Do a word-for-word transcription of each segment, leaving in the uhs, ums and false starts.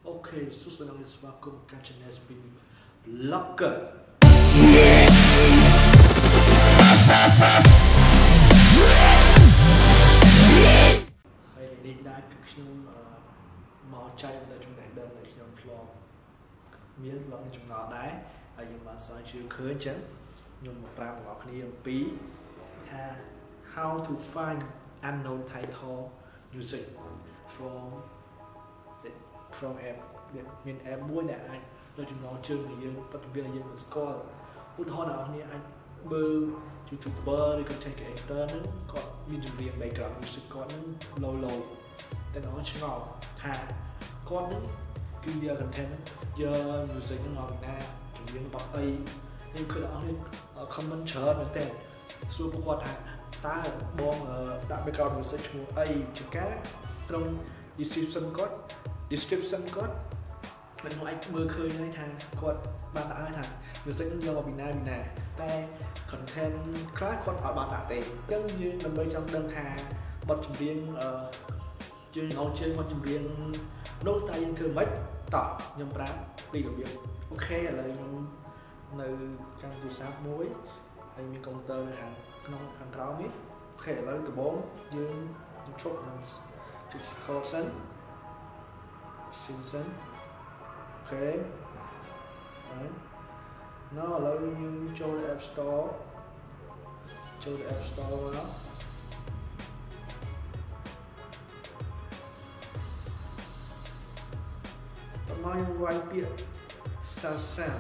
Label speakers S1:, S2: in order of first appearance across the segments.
S1: Okay, so sekarang ni sebab aku bukan channel spin blogger. Hai, ini dahខ្ញុំមកចែកនៅចំណេះដឹងដែលខ្ញុំធ្លាប់មានឡងចំណោទដែរហើយយើងបានស្វែងយល់ឃើញអញ្ចឹងខ្ញុំមកប្រាប់បងប្អូនគ្នាអំពីថា how to find unknown title music from from app មាន app មួយដែលអាចនៅចំណងជើងរបស់យើងប៉ុន្តែវាយើងមិនស្គាល់ឧទាហរណ៍អ្នកនរគ្នាអាចមើល YouTuber ឬ content creator ហ្នឹងគាត់មានចម្រៀង background music គាត់ហ្នឹង low low តែអ្នកនរឆ្ងល់ថាគាត់ហ្នឹងគឺវា content យក music ហ្នឹងមកពីណាចម្រៀងរបស់អីខ្ញុំឃើញអ្នកនរគ្នា comment ច្រើនមែនតើសួរពួកគាត់ថាតើបងដាក់ background music ឈ្មោះអីជាការក្នុង description គាត់ description គាត់មិនអាចមើលឃើញហើយថាគាត់បានដាក់ឲ្យថា music នឹងយកមកពីណាពីណាតែ content ខ្លះគាត់អត់បានដាក់ទេអញ្ចឹងយើងដើម្បីចង់ដឹងថាបទចម្រៀងអឺយើងអោជើងបទចម្រៀងនោះតើយើងធ្វើម៉េចតោះខ្ញុំប្រាប់ពីរបៀបអូខេឥឡូវខ្ញុំនៅចាំទូរស័ព្ទមួយហើយមានកុំព្យូទ័រនៅខាងក្នុងខាងក្រោមនេះអូខេឥឡូវដំបូងយើងជប់នឹងចុច record សិនសិនអូខេហើយnow ឥឡូវយើងចូល App Store ចូល App Store មកតមកយើងវាយពាក្យ Shazam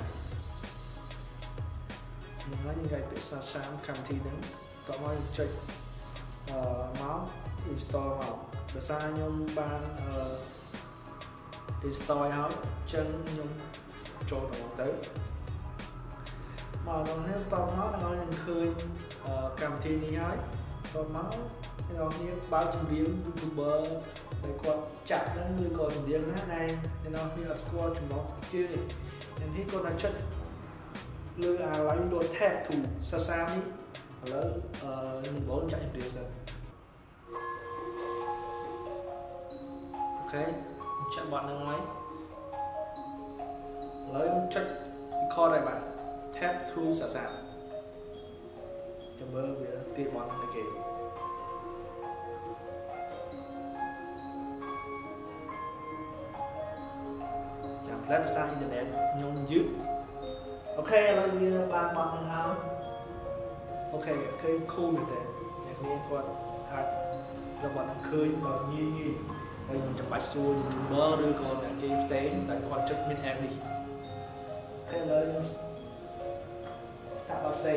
S1: ខ្ញុំហ្នឹងយើងវាយពាក្យ Shazam កម្មវិធីហ្នឹងតមកយើងចុចអឺមក install មកដោយសារខ្ញុំបានអឺ install ឲ្យអញ្ចឹងខ្ញុំចូលទៅមកដល់នេះតមកដល់យើងឃើញកម្មវិធីនេះហើយតមកអ្នកនរគ្នាបើកចម្រៀង YouTuber ដែលគាត់ចាក់ហ្នឹងឬក៏ចម្រៀងណាដែលអ្នកនរគ្នាអត់ស្គាល់ចំណងជើងនេះនេះគាត់អាចចុចលើអា line dot tab to Shazam នេះឥឡូវអឺនឹងបងចាក់ចម្រៀងសិនអូខេចាក់បទហ្នឹងហើយឥឡូវចុច record ឲ្យបាទ tab to Shazam ចាំមើលវាទីបទហ្នឹងគេចាំផ្លែដោយសារអ៊ីនធឺណិតខ្ញុំយឺតអូខេឥឡូវវាបានបទហ្នឹងហើយអូខេឃើញ cool មែនទេអ្នកនេះគាត់អាចរកបទហ្នឹងឃើញបើងាយងាយហើយមិនចាំបាច់សួរ YouTuber ឬក៏អ្នកគេផ្សេងដែលគាត់ចុចមាន app នេះអូខេឥឡូវ start by say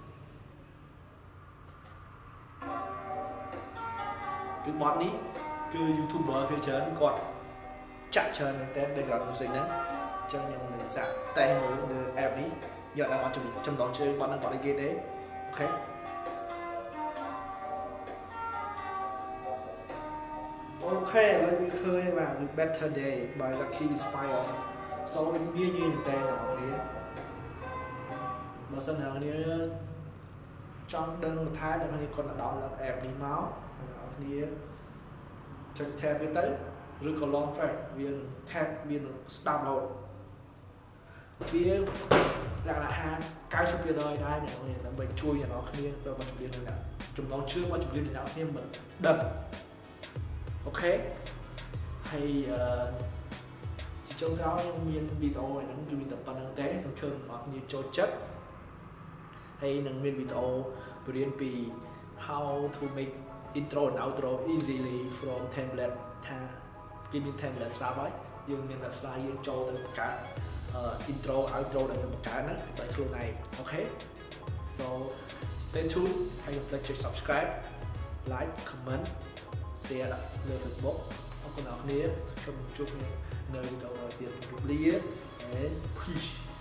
S1: គឺបទនេះគឺ YouTuber គេច្រើនគាត់ចាក់ច្រើនមែនតើ background music ហ្នឹងអញ្ចឹងខ្ញុំនឹងសាកតេស្តមើលលើ app នេះយកដល់អត់ចំណងជើងបទហ្នឹងបទអីគេទេអូខេអូខេឥឡូវវាឃើញបាទគឺ Better Day by Lucky Inspire សូមងាយងាយមែនតើអ្នកនរគ្នាបើសិនអ្នកនរគ្នាចង់ដឹងបន្ថែមអ្នកនរគ្នាគាត់ទៅ download app នេះមកអ្នកនរគ្នាចុច tab វាទៅឬក៏ long press វា tab វានឹង download វាលក្ខណៈហាកៅសិបភាគរយដែរអ្នកនរគ្នាដើម្បីជួយអ្នកនរគ្នាដល់បទចម្រៀងនេះចំណងជើងបទចម្រៀងអ្នកនរគ្នាមិនដឹងអូខេហើយអឺជាចុងក្រោយខ្ញុំមានវីដេអូហ្នឹងគឺមានតែប៉ុណ្្នឹងទេសូមជម្រាបអ្នកនរគ្នាចូលចិត្តហើយនឹងមានវីដេអូបរៀនពី how to make intro and outro easily from template ថាគេមាន template ស្រាប់ហើយយើងមាន website យើងចូលទៅបង្កើត intro outro ដែលយើងបង្កើតហ្នឹងដោយខ្លួនឯងអូខេ so stay tuned ហើយកុំភ្លេចចុច subscribe like comment share លើ Facebook អរគុណអ្នកនរគ្នាសូមជួបគ្នានៅវីដេអូទៀតជម្រាបលា and peace